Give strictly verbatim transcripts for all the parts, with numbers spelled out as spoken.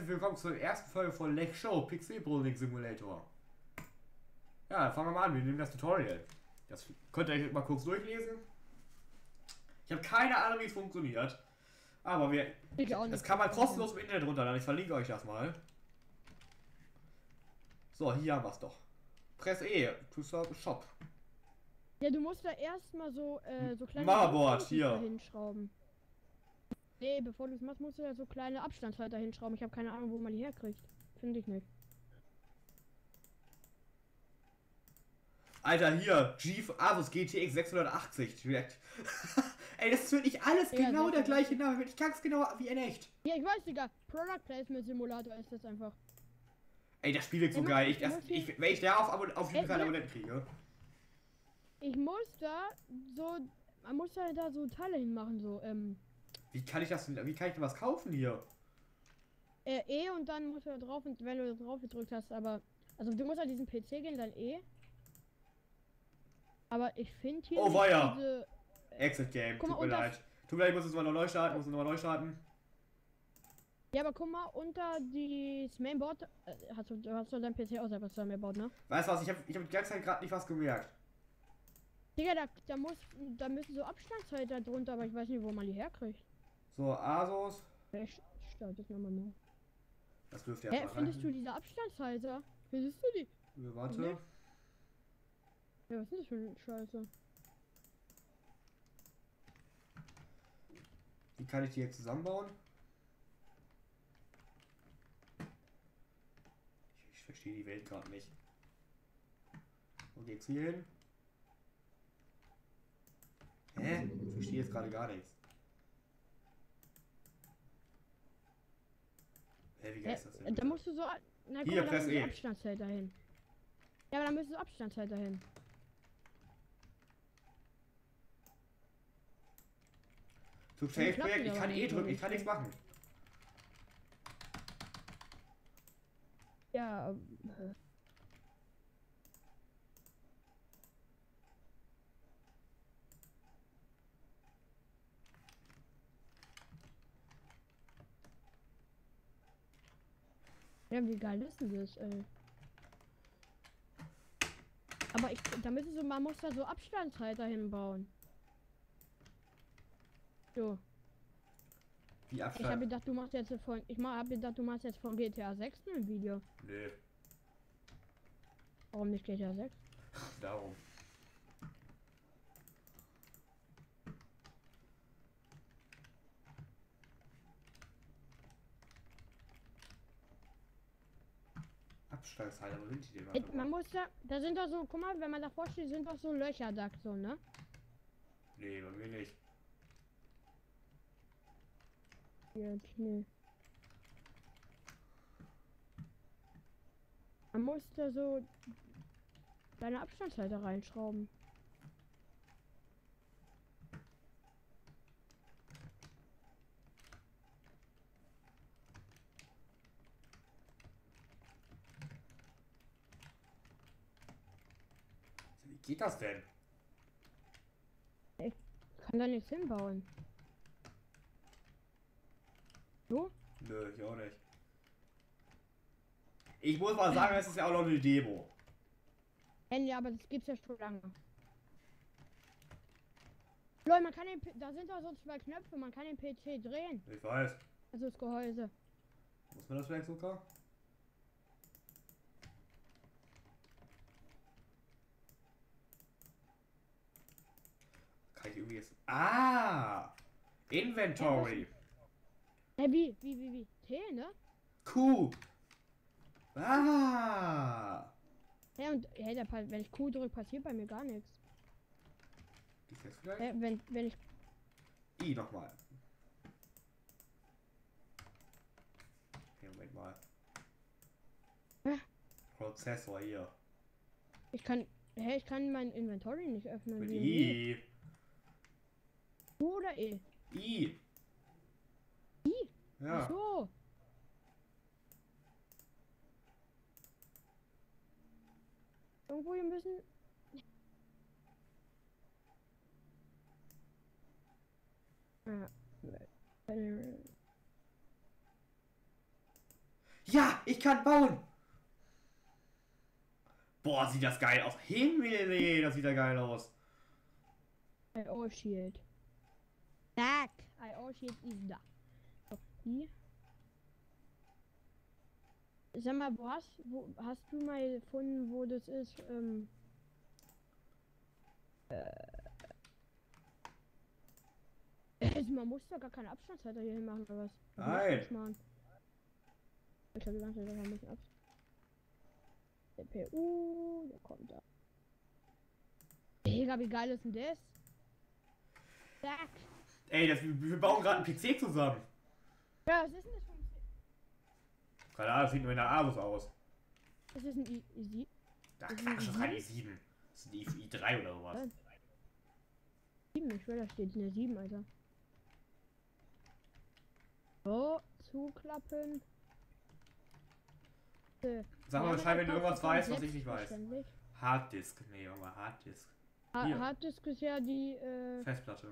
herzlich willkommen zur ersten Folge von Lech Show Pixel Building Simulator. Ja, dann fangen wir mal an. Wir nehmen das Tutorial. Das könnt ihr euch mal kurz durchlesen. Ich habe keine Ahnung, wie es funktioniert. Aber wir. Ich auch nicht. Das kann man kostenlos im Internet runterladen. Ich verlinke euch das mal. So, hier haben wir es doch. Press E to start Shop. Ja, du musst da erstmal so, äh, so kleine Motherboard, hier. hinschrauben. Nee, bevor du es machst, musst du ja so kleine Abstandshalter hinschrauben. Ich habe keine Ahnung, wo man die herkriegt. Finde ich nicht. Alter, hier, G Asus G T X sechshundertachtzig direkt. Ey, das ist wirklich alles Ja, genau der das- gleiche Name. Ich ganz genau wie in echt. Ja, ich weiß, Digga. Product Placement Simulator ist das einfach. Ey, das Spiel wird so Ey, geil. Ich, du das, musst hier- ich, wenn ich da auf, Abon auf jeden Ey, Fall ja. Abonnenten kriege. Ich muss da so, man muss da, da so Teile hinmachen, so, ähm, Wie kann ich das denn, wie kann ich denn was kaufen hier? äh, E und dann musst du da drauf, und wenn du da drauf gedrückt hast, aber, also du musst an diesen P C gehen, dann E. Aber ich finde hier Oh, weia. diese, Exit Game, Guck mal, tut mir und das- leid. Tut mir leid, ich muss es mal noch neu starten, muss es nochmal neu starten. ja, aber guck mal, unter dieses Mainboard, äh, hast du, hast du dein P C auch selber zusammengebaut, ne? Weißt du was, ich habe ich hab die ganze Zeit gerade nicht was gemerkt. Digga, da, da muss, da müssen so Abstandshalter drunter, aber ich weiß nicht, wo man die herkriegt. So, Asus. Ich starte das nochmal neu. Das dürfte Hä, ja findest du diese Abstandshalter? Findest du die? Warte. Nee. Ja, was ist das für eine Scheiße? Wie kann ich die jetzt zusammenbauen? Ich, ich verstehe die Welt gerade nicht. Wo geht's hier hin? Hä? Ich verstehe jetzt gerade gar nichts. Hä, wie geil ist das Hä, denn? da musst du so, na, guck Hier, mal, da press müssen so E. Abstandshalter hin. Ja, aber da müssen so Abstandshalter hin. Zu Safe klappt Projekt, die ich aber kann nicht eh so drücken, ich richtig. kann nichts machen. Ja, äh, ja, wie geil ist denn das, ey? Aber ich, da müssen so, man muss da so Abstandshalter hinbauen. So. Wie Ich habe Abstand? gedacht, du machst jetzt von, ich mal, hab gedacht, du machst jetzt von G T A sechs ein Video. Nö, Warum nicht G T A sechs? darum. Abstandshalter, wo sind die denn? Ey, man muss da, da sind doch so, guck mal, wenn man davor steht, sind doch so Löcher da, so, ne? Nee, bei mir nicht. Jetzt, nee. Man muss da so deine Abstandshalter reinschrauben. Wie geht das denn? Ich kann da nichts hinbauen. So? Nö, ich auch nicht. Ich muss mal sagen, es ist ja auch noch eine Demo. Ende, aber das gibt's ja schon lange. Leute, man kann den, P da sind doch so zwei Knöpfe, man kann den P C drehen. Ich weiß. Also das Gehäuse. Muss man das vielleicht sogar? Kann ich irgendwie jetzt. Ah! Inventory! Hä, wie, wie, wie, wie? T, ne? Q! Ah! Ja, und hey, der, Pa- wenn ich Q drücke, passiert bei mir gar nichts. Ist jetzt vielleicht? Hä, wenn, wenn ich. I nochmal. Okay, Moment mal. Hä? Prozessor hier. Ich kann. Hä, ich kann mein Inventory nicht öffnen. Mit Wie- I. Q oder E? I. I? Ja. Ach so. Irgendwo hier müssen. Ja. äh, Ja, ich kann bauen. Boah, sieht das geil aus. Himmel, das sieht ja geil aus. I O Shield. Zack. I O Shield ist da. So, hier. Sag mal, wo hast, wo hast du mal gefunden, wo das ist? Ähm, äh, man muss doch gar keine Abstandshalter hier hin machen oder was? Nein. Ich habe die ganze Zeit ein bisschen ab. C P U, der kommt da. Mega, wie geil ist denn das? Zack. Ey, das, wir bauen gerade einen P C zusammen. Ja, was ist denn das für ein P C? Keine Ahnung, das sieht nur in der Asus aus. Das ist ein I sieben. Ach Quatsch, das ist kein i sieben. Das ist ein i drei oder sowas. sieben, ich schwör, da steht eine sieben, Alter. So, zuklappen. Äh, Sag mal ja, Bescheid, wenn du das irgendwas ist weißt, was ich nicht weiß. selbstverständlich. Harddisk, nee, Junge, Harddisk. Ha Hier. Harddisk ist ja die, äh, Festplatte.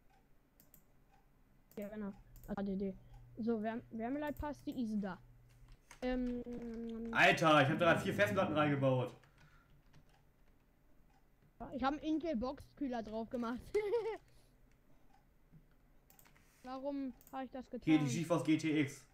ja genau, A D D. So, Wärm Wärmeleitpaste ist da. Ähm, Alter, ich habe da vier Festplatten reingebaut. ich habe einen Intel Boxkühler drauf gemacht. Warum habe ich das getan? Hier, die GeForce G T X.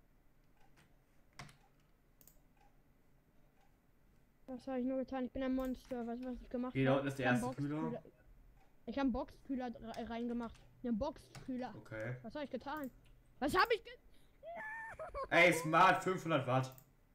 Was habe ich nur getan? Ich bin ein Monster. Was, was ich gemacht habe? Hier, da unten ist der Ich hab erste einen Kühler. Ich habe einen Boxkühler re- reingemacht. Einen Boxkühler. Okay. Was habe ich getan? Was habe ich ge... Ey, Smart fünfhundert Watt.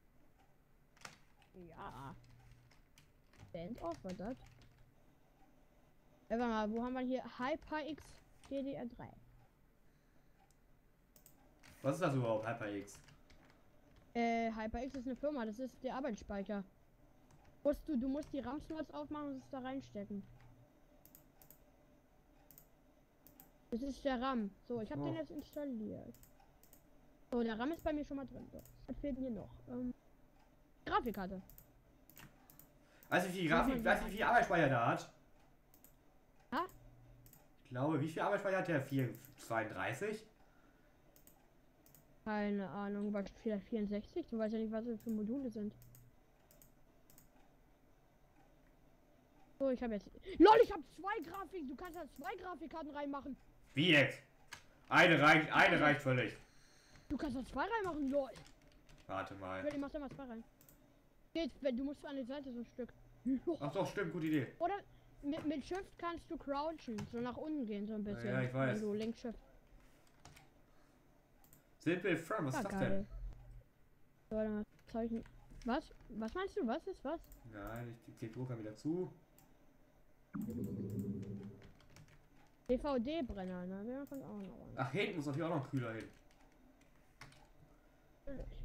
Ja. Band off, was das? Ja, warte mal, wo haben wir hier? HyperX D D R drei. Was ist das überhaupt, HyperX? Äh, HyperX ist eine Firma, das ist der Arbeitsspeicher. Musst du, du musst die RAM-Slots aufmachen und es da reinstecken. Das ist der RAM. So, ich habe Oh. den jetzt installiert. So, der RAM ist bei mir schon mal drin. So, was fehlt mir noch? Ähm, Grafikkarte. Weißt du, wie viel Grafik, weißt du, wie viel Arbeitsspeicher der hat? Ha? Ich glaube, wie viel Arbeitsspeicher hat der? vierhundertzweiunddreißig? Keine Ahnung, was vielleicht vierundsechzig? Du weißt ja nicht, was das für Module sind. So, ich habe jetzt. LOL, ich habe zwei Grafik. Du kannst da zwei Grafikkarten reinmachen. Wie jetzt? Eine reicht, eine reicht völlig. Du kannst da zwei reinmachen, LOL. Warte mal. Ich mach da mal zwei rein. Geht, wenn du musst an die Seite so ein Stück. Ach doch, stimmt, gute Idee. Oder mit, mit Shift kannst du crouchen, so nach unten gehen, so ein bisschen. Ja, ich weiß. Wenn du links Shift. Simple Firm, was Ja, ist das geil. denn? So, warte mal. Zeichen. Was? Was meinst du? Was ist was? Nein, ich die C P U kann wieder zu. D V D-Brenner, ne? Der kommt auch noch an. Ach, hinten muss natürlich auch noch ein Kühler hin. Natürlich.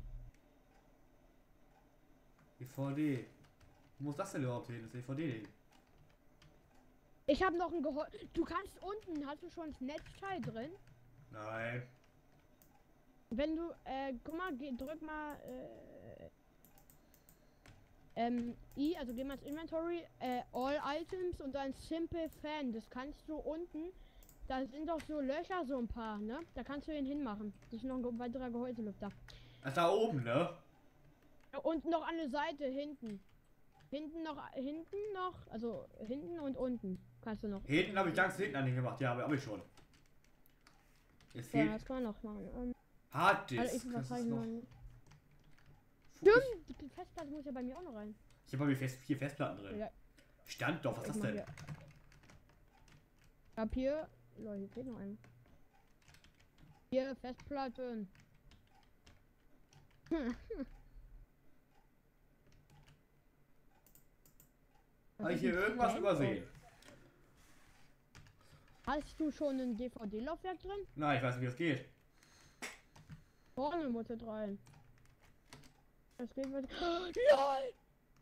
D V D. Wo muss das denn überhaupt hin? Das D V D hin. Ich habe noch ein Gehäuse. Du kannst unten, hast du schon das Netzteil drin? Nein. Wenn du, äh, guck mal, geh, drück mal, äh, ähm, I, also geh mal ins Inventory, äh, All Items und dann Simple Fan. Das kannst du unten, da sind doch so Löcher, so ein paar, ne? Da kannst du ihn hinmachen. Das ist noch ein weiterer Gehäuselüfter. Ach, da oben, ne? Und noch an der Seite, hinten. Hinten noch, hinten noch, also hinten und unten kannst du noch. Hinten habe ich ganz hinten an den gemacht. Ja, aber hab ich schon. Jetzt Ja, fehlt das kann man noch machen. Ähm, Harddisk. also ich, was Das soll ist ich noch... machen? Stimmt, die Festplatte muss ja bei mir auch noch rein. Ich habe bei mir fest vier Festplatten drin. Ja. Stand doch, was ist das Ich mach denn? hier- Ich hab hier, Leute, hier fehlt noch ein. Hier Festplatten. Was Habe ich ist hier ein irgendwas Fan? übersehen? Hast du schon ein D V D-Laufwerk drin? Nein, ich weiß nicht, wie das geht. Vorne muss es rein. Das geht was. LOL!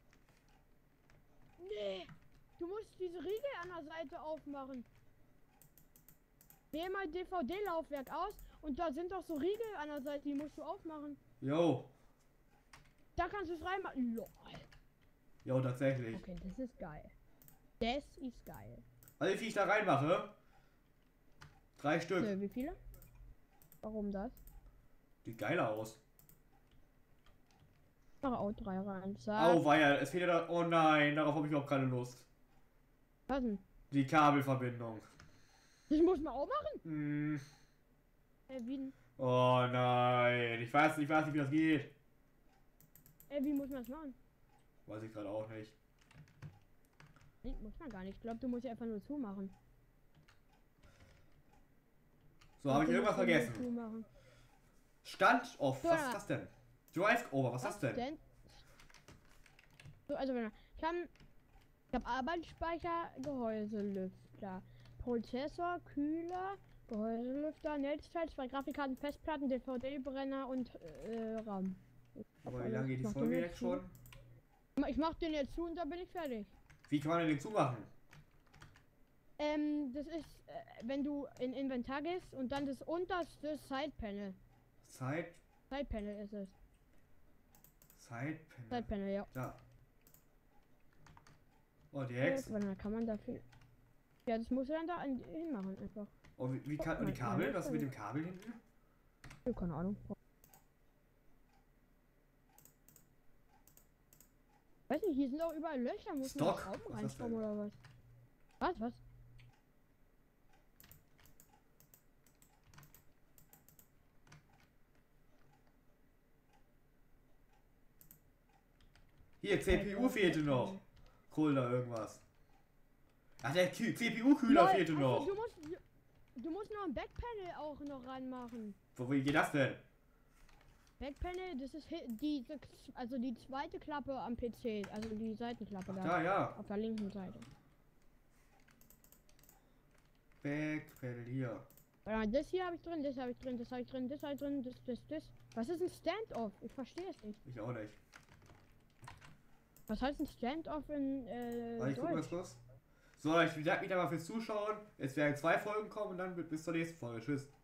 Nee! Du musst diese Riegel an der Seite aufmachen. Wähl mal D V D-Laufwerk aus und da sind doch so Riegel an der Seite, die musst du aufmachen. Jo. Da kannst du es reinmachen. LOL. Jo, tatsächlich. Okay, das ist geil. Das ist geil. Also wie viel ich da reinmache? Drei Stück. Nö, wie viele? Warum das? Sieht geiler aus. Mach auch drei rein. Zack. Au, weia, es fehlt ja da. Oh nein, darauf habe ich auch keine Lust. Was denn? Die Kabelverbindung. Das muss man auch machen? Hm. Äh, wie, denn? Oh nein, ich weiß, ich weiß nicht, wie das geht. äh, wie muss man das machen? Weiß ich gerade auch nicht. Nee, muss man gar nicht. Ich glaube, du musst ja einfach nur zumachen. So, habe ich Du irgendwas musst nur vergessen. zumachen. Stand off, So, was ja. ist das denn? Drive over, was ist das denn? Denn? So, also wenn ich habe ich hab Arbeitsspeicher, Gehäuselüfter, Prozessor, Kühler, Gehäuselüfter, Netzteil, zwei Grafikkarten, Festplatten, D V D-Brenner und äh, RAM. Aber wie lange geht die Ich mach Folge den jetzt schon? zu. Ich mach den jetzt zu und dann bin ich fertig. Wie kann man denn den zumachen? Ähm, das ist, äh, wenn du in Inventar gehst und dann das unterste Side-Panel. Side, Side-Panel ist es. Side Panel. Side-Panel, ja. Da. Oh, die Hex. Warte mal, kann man dafür... Ja, das muss er dann da an- hinmachen einfach. Oh, wie, wie kann, und die Kabel? Was ist mit dem Kabel hinten? Ja, keine Ahnung. Weiß nicht, hier sind auch überall Löcher, muss man Stock? Schrauben Was ist das reinschrauben oder was? Was, was? Hier, C P U fehlte noch. Cool, da irgendwas. Ach, der Q- C P U-Kühler Lol, fehlte also, noch. Du musst, du musst noch ein Backpanel auch noch ranmachen. Wo, wie geht das denn? Backpanel, das ist hi- die, also die zweite Klappe am P C, also die Seitenklappe da. Ja, ja. Auf der linken Seite. Backpedal hier. Ja, das hier habe ich drin, das habe ich drin, das habe ich drin, das habe ich drin, das, das, das. Was ist ein Standoff? Ich verstehe es nicht. Ich auch nicht. Was heißt ein Standoff in äh, Warte, ich guck mal Deutsch? kurz. So, ich bedanke mich da mal fürs Zuschauen. Es werden zwei Folgen kommen und dann bis zur nächsten Folge. Tschüss.